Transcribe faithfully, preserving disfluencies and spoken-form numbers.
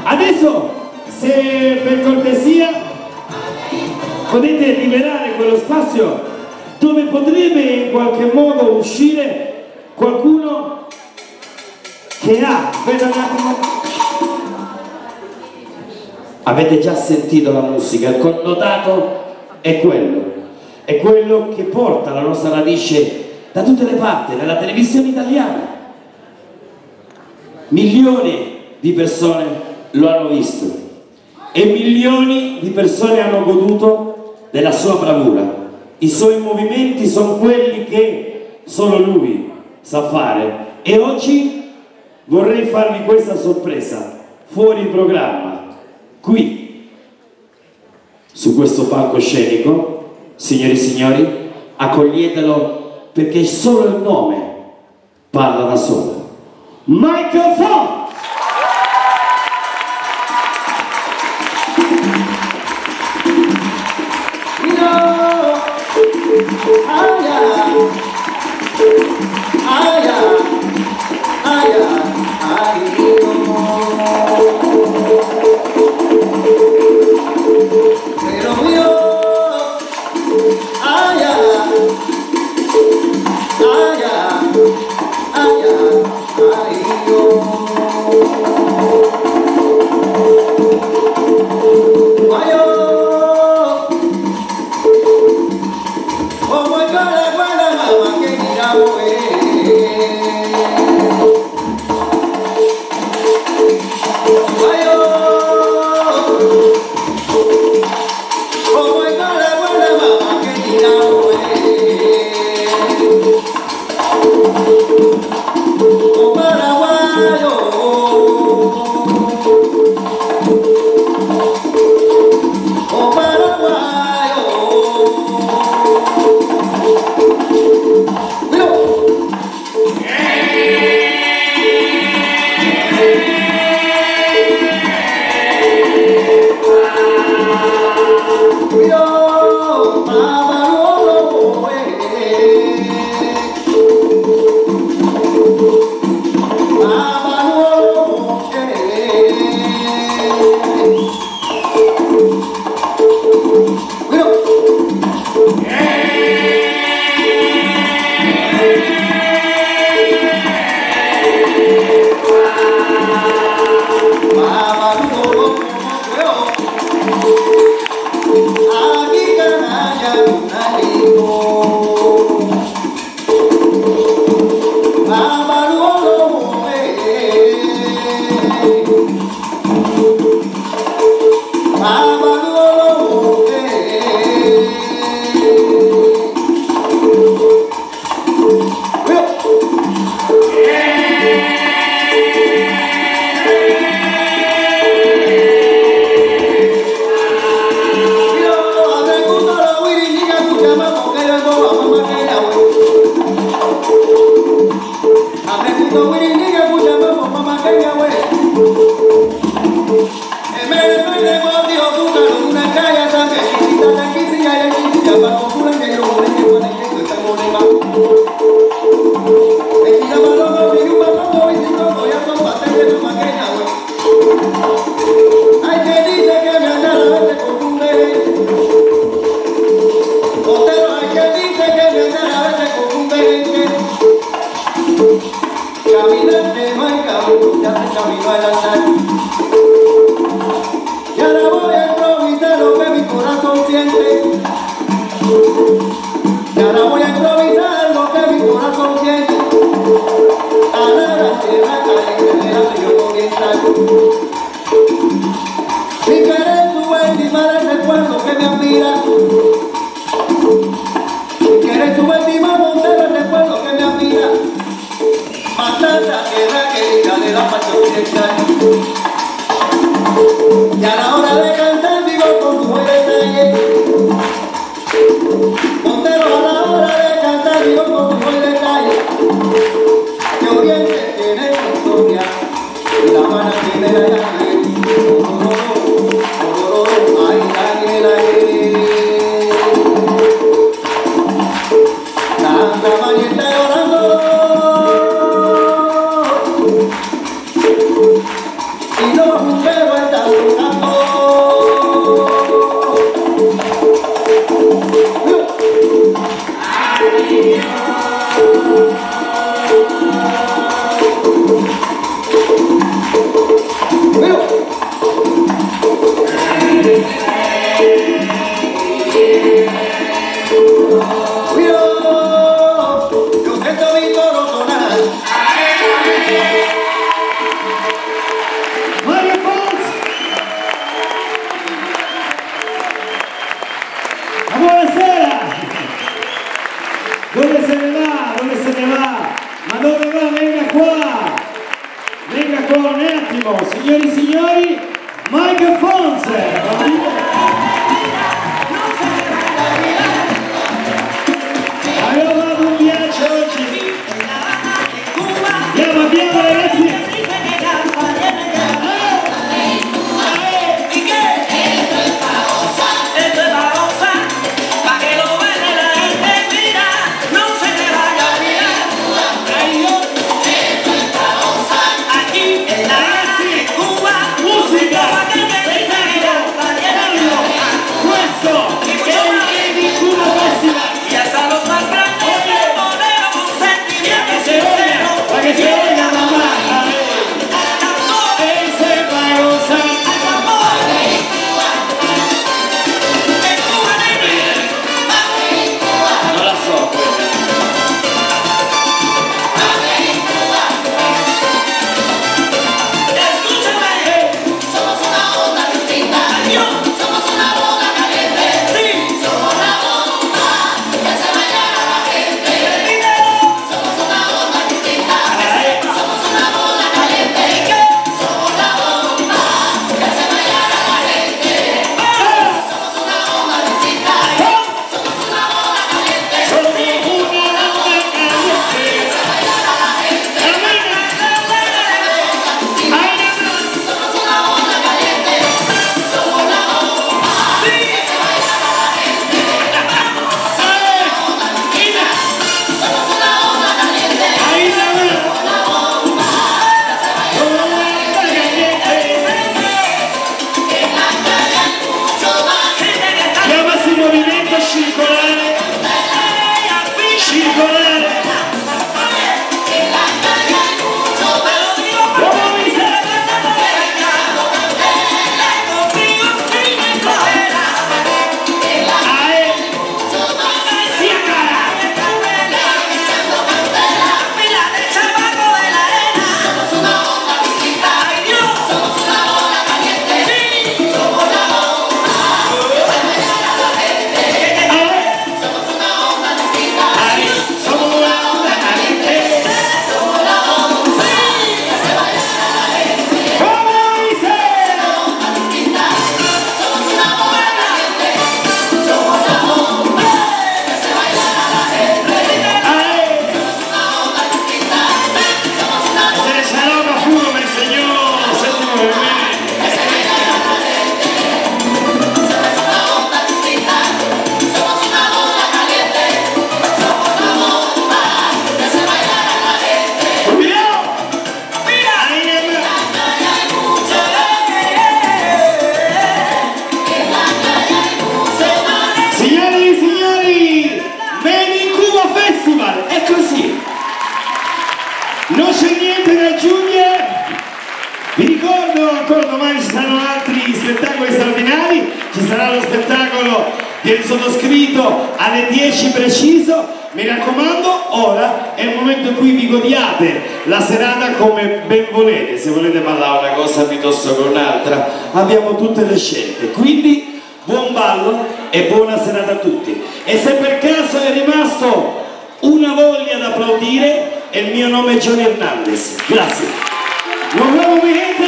Adesso, se per cortesia potete liberare quello spazio dove potrebbe in qualche modo uscire qualcuno che ha, vedo un attimo, avete già sentito la musica, il connotato è quello, è quello che porta la nostra radice da tutte le parti, della televisione italiana. Milioni di persone lo hanno visto e milioni di persone hanno goduto della sua bravura. I suoi movimenti sono quelli che solo lui sa fare e oggi vorrei farvi questa sorpresa fuori programma, qui su questo palcoscenico. Signori e signori, accoglietelo perché solo il nome parla da solo. Michael Fong! y no pero está buscando. Buonasera! Dove se ne va? Dove se ne va? Ma dove va? Venga qua! Venga qua un attimo! Signori e signori, Mike Fonse! Abbiamo fatto un viaggio oggi! Andiamo, andiamo ragazzi! Non c'è niente da aggiungere, vi ricordo ancora domani ci saranno altri spettacoli straordinari, ci sarà lo spettacolo del sottoscritto alle dieci preciso, mi raccomando, ora è il momento in cui vi godiate la serata come ben volete, se volete ballare una cosa piuttosto che un'altra, abbiamo tutte le scelte, quindi buon ballo e buona serata a tutti. E se per caso è rimasto una voglia da applaudire, il mio nome è Johnny Hernandez, grazie. Non avevo